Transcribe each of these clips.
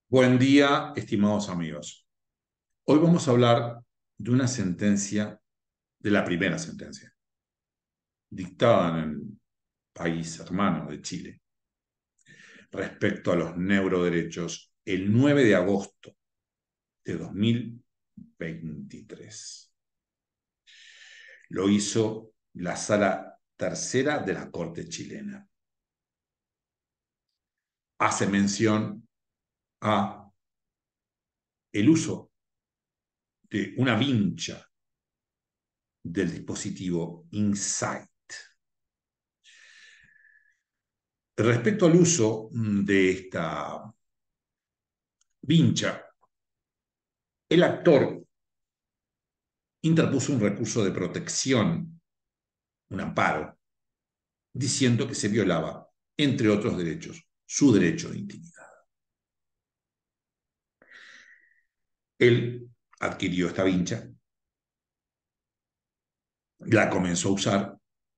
Buen día, estimados amigos. Hoy vamos a hablar de una sentencia, de la primera sentencia, dictada en el país hermano de Chile, respecto a los neuroderechos el 9 de agosto de 2023. Lo hizo la Sala Tercera de la Corte chilena. Hace mención a el uso de una vincha del dispositivo Insight. Respecto al uso de esta vincha, el actor interpuso un recurso de protección, un amparo, diciendo que se violaba, entre otros derechos, su derecho de intimidad. Él adquirió esta vincha, la comenzó a usar,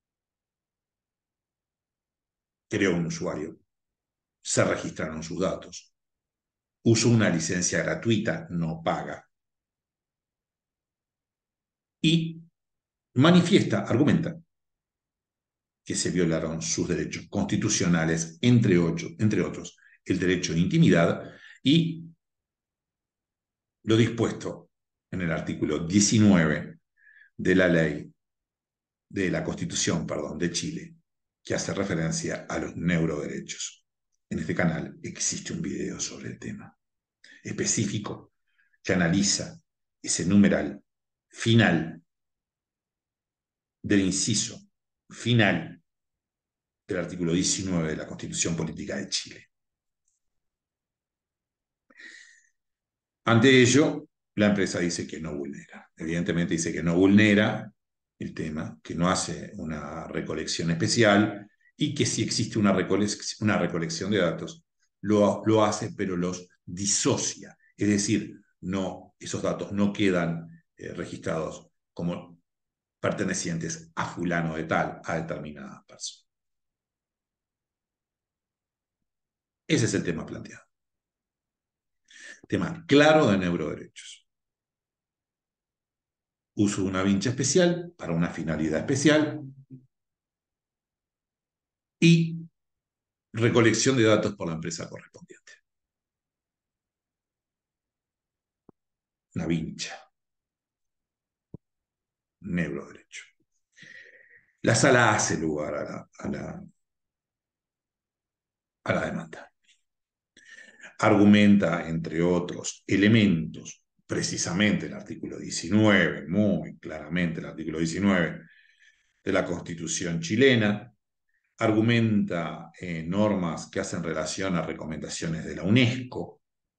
creó un usuario, se registraron sus datos, usó una licencia gratuita, no paga, y manifiesta, argumenta, que se violaron sus derechos constitucionales, entre otros, el derecho de intimidad y lo dispuesto en el artículo 19 de la ley, de la Constitución, perdón, de Chile, que hace referencia a los neuroderechos. En este canal existe un video sobre el tema específico que analiza ese numeral final del inciso final del artículo 19 de la Constitución Política de Chile. Ante ello, la empresa dice que no vulnera. Evidentemente dice que no vulnera el tema, que no hace una recolección especial y que si existe una recolección de datos, lo hace, pero los disocia. Es decir, no, esos datos no quedan registrados como pertenecientes a fulano de tal, a determinada persona. Ese es el tema planteado. Tema claro de neuroderechos. Uso de una vincha especial para una finalidad especial y recolección de datos por la empresa correspondiente. Una vincha. Neuroderecho. La sala hace lugar a la demanda. Argumenta, entre otros elementos, precisamente el artículo 19, muy claramente el artículo 19 de la Constitución chilena, argumenta normas que hacen relación a recomendaciones de la UNESCO,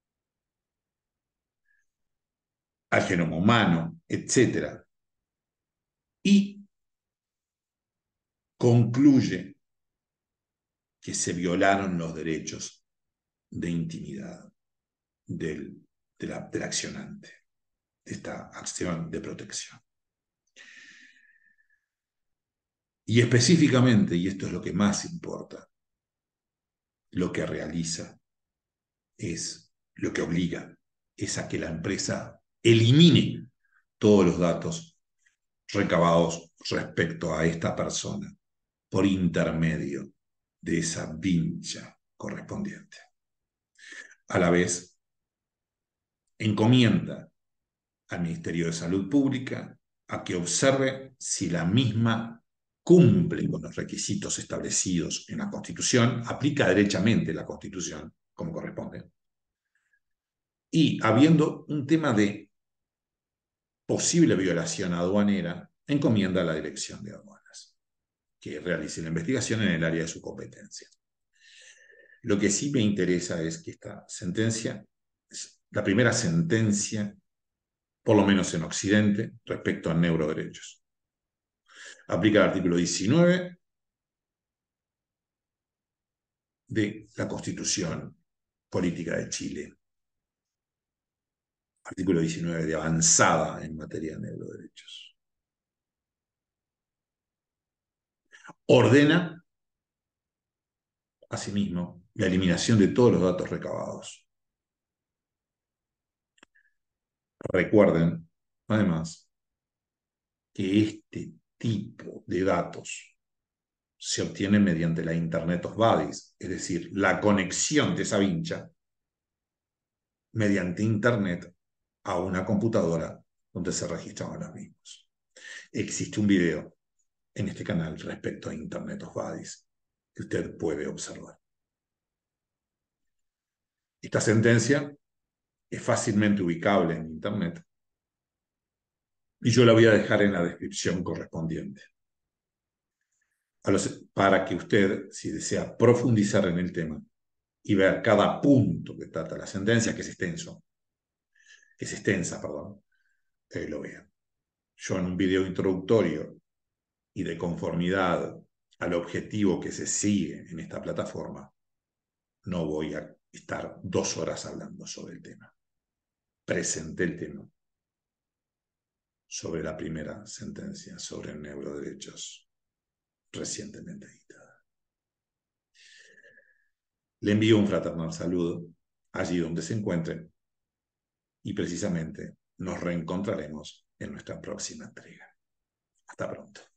al genoma humano, etc. Y concluye que se violaron los derechos de intimidad del accionante, de esta acción de protección. Y específicamente, y esto es lo que más importa, lo que realiza es, lo que obliga, es a que la empresa elimine todos los datos recabados respecto a esta persona por intermedio de esa vincha correspondiente. A la vez, encomienda al Ministerio de Salud Pública a que observe si la misma cumple con los requisitos establecidos en la Constitución, aplica derechamente la Constitución como corresponde, y habiendo un tema de posible violación aduanera, encomienda a la Dirección de Aduanas que realice la investigación en el área de su competencia. Lo que sí me interesa es que esta sentencia es la primera sentencia, por lo menos en Occidente, respecto a neuroderechos. Aplica el artículo 19 de la Constitución Política de Chile. Artículo 19 de avanzada en materia de neuroderechos. Ordena, asimismo, la eliminación de todos los datos recabados Recuerden, además, que este tipo de datos se obtiene mediante la Internet of Bodies, es decir, la conexión de esa vincha mediante Internet a una computadora donde se registraban los mismos. Existe un video en este canal respecto a Internet of Bodies que usted puede observar. Esta sentencia es fácilmente ubicable en Internet y yo la voy a dejar en la descripción correspondiente. Para que usted, si desea profundizar en el tema y ver cada punto que trata la sentencia, que es extensa, perdón, lo vea. Yo en un video introductorio y de conformidad al objetivo que se sigue en esta plataforma, no voy a estar 2 horas hablando sobre el tema. Presenté el tema sobre la primera sentencia sobre neuroderechos recientemente editada. Le envío un fraternal saludo allí donde se encuentre y precisamente nos reencontraremos en nuestra próxima entrega. Hasta pronto.